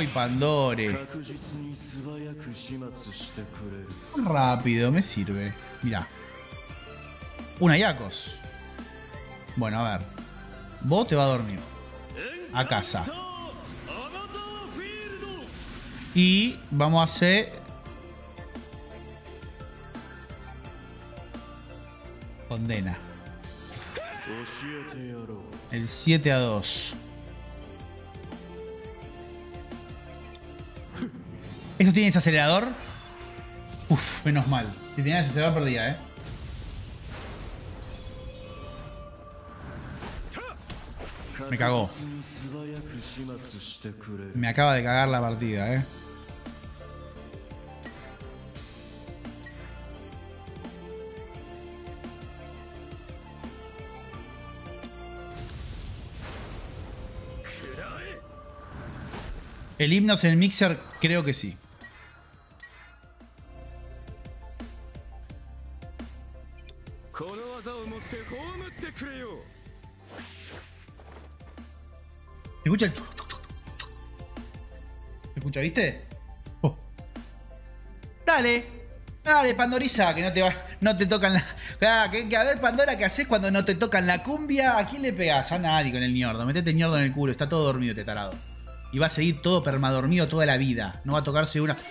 Pandore. Rápido, me sirve. Mirá. Una Yakos. Bueno, a ver. Vos te vas a dormir. A casa. Y vamos a hacer... Condena. El 7-2. ¿Esto tiene ese acelerador? Uf, menos mal. Si tenía ese acelerador perdía, Me cagó. Me acaba de cagar la partida, El himnos en el mixer, creo que sí. ¿Se escucha el chuc, chuc, chuc, chuc? ¿Se escucha, viste? Oh. Dale, dale, Pandoriza, que no te tocan la... Ah, que a ver, Pandora, ¿qué haces cuando no te tocan la cumbia? ¿A quién le pegás? A nadie con el ñordo. Metete el ñordo en el culo, está todo dormido este tarado. Y va a seguir todo permadormido toda la vida. No va a tocarse una...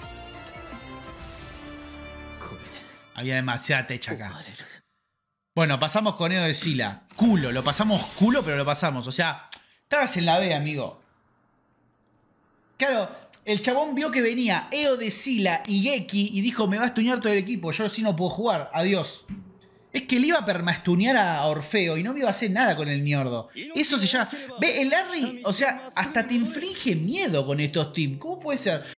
Había demasiada techa acá. Bueno, pasamos con Edo de Sila. Culo, lo pasamos culo, pero lo pasamos. O sea, estabas en la B, amigo. Claro, el chabón vio que venía Edo de Sila y Geki y dijo, me va a estunear todo el equipo. Yo sí no puedo jugar. Adiós. Es que le iba a permaestunear a Orfeo y no me iba a hacer nada con el ñordo. Eso se llama... Ve, el Larry, o sea, hasta te inflige miedo con estos teams. ¿Cómo puede ser?